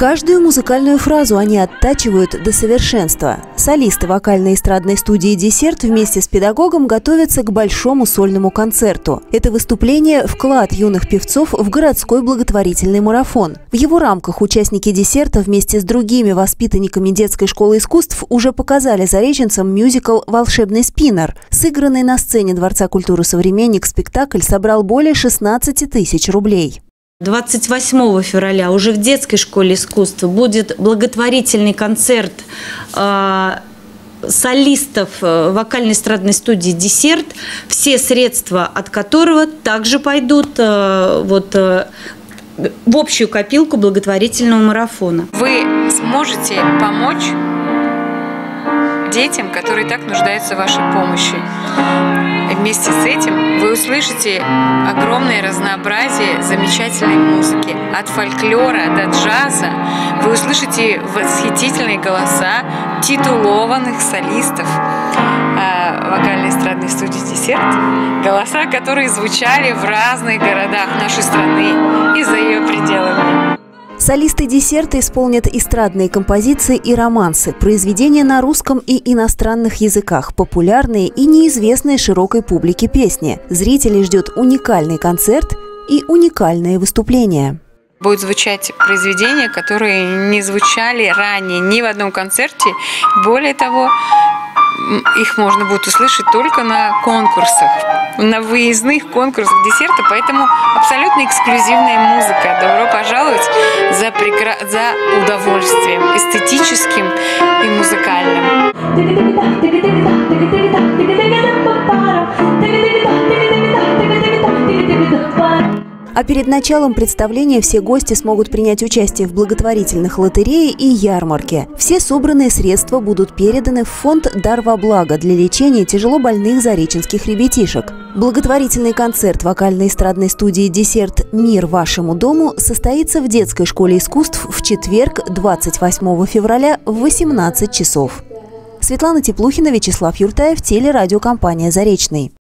Каждую музыкальную фразу они оттачивают до совершенства. Солисты вокально-эстрадной студии «Десерт» вместе с педагогом готовятся к большому сольному концерту. Это выступление – вклад юных певцов в городской благотворительный марафон. В его рамках участники «Десерта» вместе с другими воспитанниками детской школы искусств уже показали зареченцам мюзикл «Волшебный спиннер». Сыгранный на сцене Дворца культуры «Современник» спектакль собрал более 16 тысяч рублей. 28 февраля уже в детской школе искусств будет благотворительный концерт солистов вокально-эстрадной студии «Десерт», все средства от которого также пойдут в общую копилку благотворительного марафона. Вы сможете помочь детям, которые так нуждаются в вашей помощи. И вместе с этим вы услышите огромное разнообразие замечательной музыки. От фольклора до джаза вы услышите восхитительные голоса титулованных солистов вокально-эстрадной студии «Десерт». Голоса, которые звучали в разных городах нашей страны и за ее пределами. Солисты «Десерта» исполнят эстрадные композиции и романсы, произведения на русском и иностранных языках, популярные и неизвестные широкой публике песни. Зрителей ждет уникальный концерт и уникальные выступления. Будут звучать произведения, которые не звучали ранее ни в одном концерте. Более того, их можно будет услышать только на конкурсах, на выездных конкурсах «Десерта», поэтому абсолютно эксклюзивная музыка. Добро пожаловать за удовольствием эстетическим и музыкальным. А перед началом представления все гости смогут принять участие в благотворительных лотерее и ярмарке. Все собранные средства будут переданы в фонд «Дар во благо» для лечения тяжелобольных зареченских ребятишек. Благотворительный концерт вокально-эстрадной студии «Десерт. Мир вашему дому» состоится в детской школе искусств в четверг, 28 февраля в 18 часов. Светлана Теплухина, Вячеслав Юртаев, телерадиокомпания «Заречный».